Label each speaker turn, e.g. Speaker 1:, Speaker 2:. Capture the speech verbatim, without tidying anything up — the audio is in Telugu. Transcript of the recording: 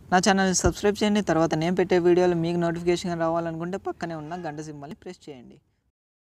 Speaker 1: నా ఛానల్ని సబ్స్క్రైబ్ చేయండి. తర్వాత నేను పెట్టే వీడియోలు మీకు నోటిఫికేషన్ రావాలనుకుంటే పక్కనే ఉన్న గంట సింబల్ని ప్రెస్ చేయండి.